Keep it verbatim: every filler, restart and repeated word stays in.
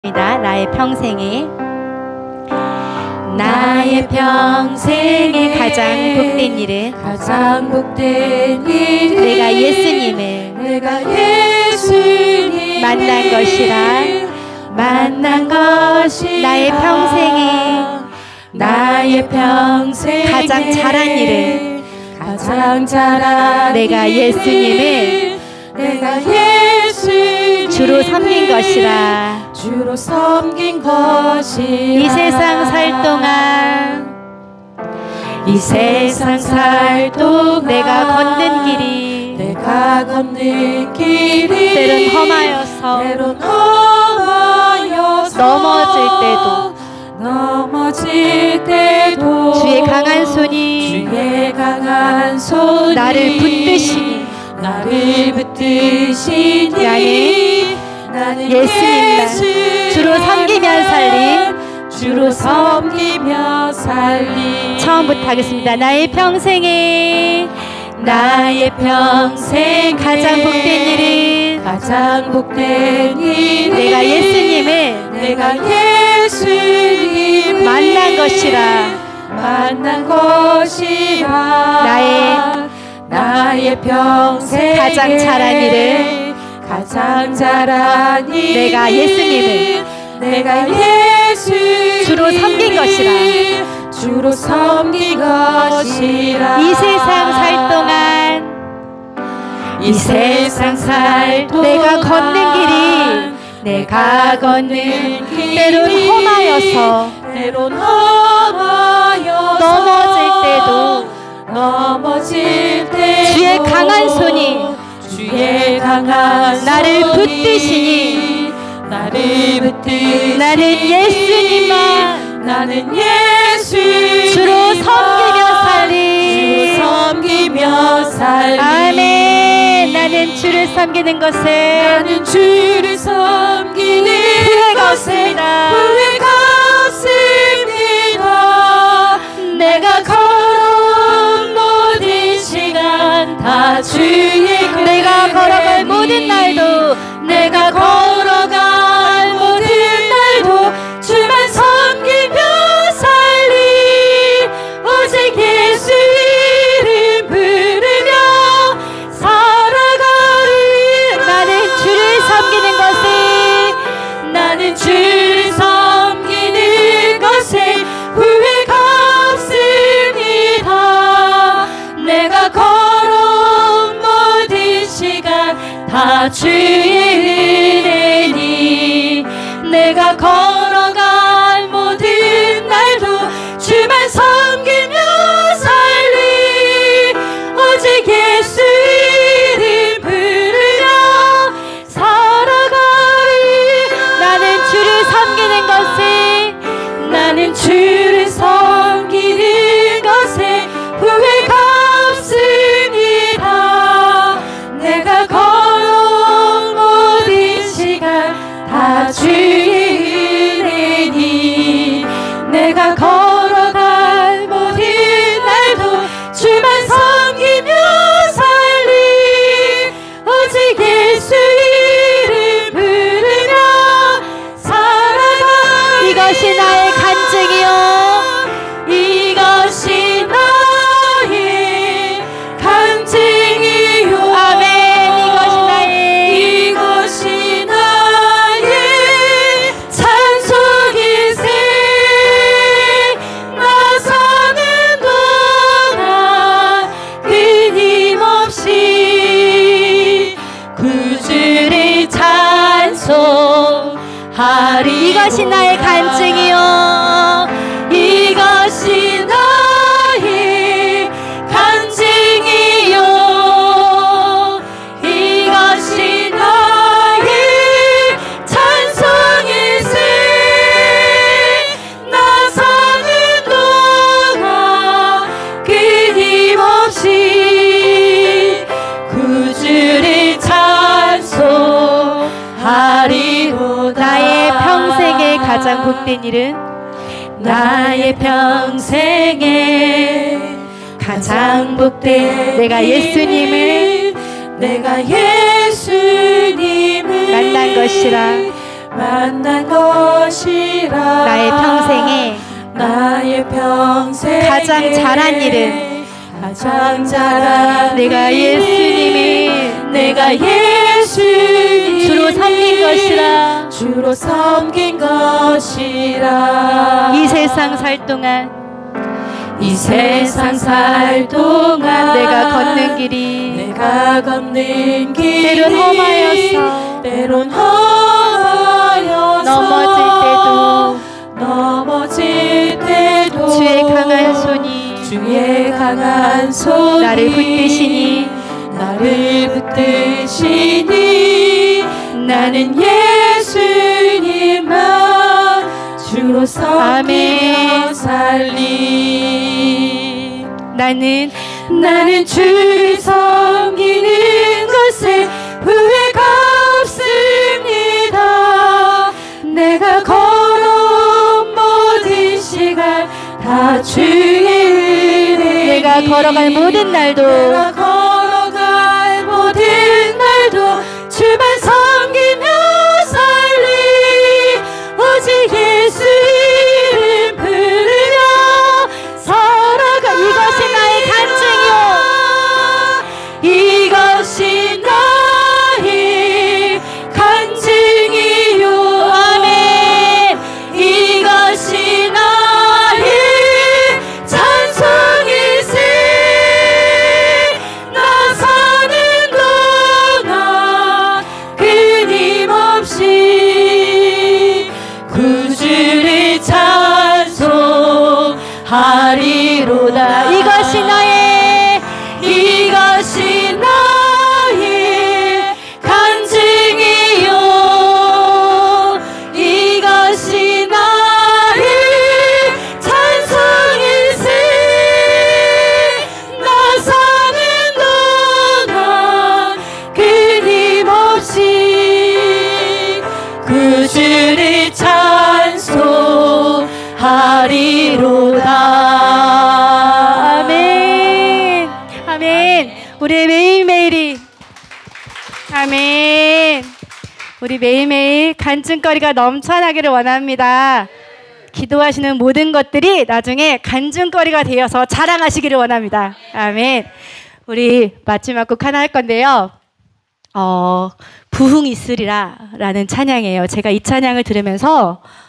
나의 평생에 나의 평생에 가장 복된 일은 가장 복된 일은 내가 예수님을 내가 예수님을 만난 것이라. 만난 것이라. 나의 평생에 나의 평생에 가장 잘한 일은 가장 잘한 내가 예수님을 내가 예수님을 주로 섬긴 것이라. 주로 섬긴 것이라. 이 세상 살 동안 이 세상 살 동안 내가 걷는 길이 내가 걷는 길이 때론 험하여서 때론 험하여서 넘어질 때도 넘어질 때도 주의 강한 손이 주의 강한 손이 나를 붙드시니 나를 붙드시니 나는 나는 예수님만 주로 섬기며 살림. 주로 섬기며 살림. 처음부터 하겠습니다. 나의 평생에 나의 평생 가장 복된 일은 가장 복된 일은 내가 예수님을 내가 예수님을 만난 것이라. 만난 것이라. 나의 나의 평생 가장 잘한 일은 가장 잘한 일은 내가 예수님을 내가 예수님을 주로 섬긴 것이라. 주로 섬긴 것이라. 이 세상 살 동안 이 세상 살 동안 내가 걷는 길이 내가 걷는 길이 때론 험하여서 때론 험하여서 넘어질 때도 넘어질 때도 주의 강한 손이 주의 강한 나를 손이 붙드시니 나를 붙드시니 나는 예수님만 나는 예수 주로 섬기며 살리. 주로 섬기며 살리. 아멘. 나는 주를 섬기는 것에 나는 주를 섬기는 후회가 것에 없습니다. 후회가 없습니다. 내가 걸어온 모든 시간 다 주의 곁에 내가 걸어갈 모든 날도 내가 걸어갈 모든 날도 주만 섬기며 살리. 오직 예수 이름 부르며 살아가리. 나는 주를 섬기는 것에 나는 주를 섬기는 것에 후회가 없습니다. 내가 걸어온 모든 시간 다 주의 은혜니. 내가 걸어갈 모든 날도 주만 섬기며 살리. 오직 예수 이름 부르며 살아가리. 나는 주를 섬기는 것에 나는 주를 섬기는 것에 후회가 없습니다. 내가 걸어온 모든 시간 다 주의 은혜니. 내가 걸어갈 모든 날도 주만 섬기며 살리. 오직 예수 이름 부르며 살아가리. 이것이 나의 간증이요 이것이 나의 간증이요. 아멘. 이것이 나의 이것이 나의 찬송일세. 나 사는 동안 끊임없이 구주를 찬송하리. 이것이 나의 간증이요 이것이 나의 간증이요. 이것이 나의 찬송일세. 나 사는 동안 끊임없이 구주를 찬송하리로다. 나의 평생에 가장 복된 일은 나의 평생에 가장 복된 내가 예수님을 내가 예수님을 만난 것이라. 만난 것이라. 나의 평생에 나의 평생에 가장 잘한 일은 가장 잘한 내가 일은 예수님을 내가 예수님을 주로 섬긴 것이라. 주로 섬긴 것이라. 이 세상 살 동안 이 세상 살 동안 내가 걷는 길이 내가 걷는 길이 때론 험하여서 때론 험하여서 넘어질 때도 넘어질 때도 주의 강한 손이 주의 강한 손이 나를 붙드시니 나를 붙드시니 나는 예수님만 주로 섬기며 살리. 나는 나는 주를 섬기는 것에 후회가 없습니다. 내가 걸어온 모든 시간 다 주의 은혜. 내가 걸어갈 모든 날도 내가 걸어갈 모든 날도 주만 섬기며 살리. 오직 예수 이름 부르며 살아가. 이것이 나의 간증이요. 이것이 나의 간증이요. 아멘. 이것이 나의 찬송일세. 나 사는 동안 끊임없이 구주를 찬송하리로다. 이것이 나의 이것이 나의 간증이요. 이것이 나의 찬송일세. 나 사는 동안 끊임없이 구주를 찬송하리로다. 아멘. 아멘. 우리의 매일매일이 아멘. 우리 매일매일 간증거리가 넘쳐나기를 원합니다. 기도하시는 모든 것들이 나중에 간증거리가 되어서 자랑하시기를 원합니다. 아멘. 우리 마지막 곡 하나 할 건데요. 어, 부흥 있으리라 라는 찬양이에요. 제가 이 찬양을 들으면서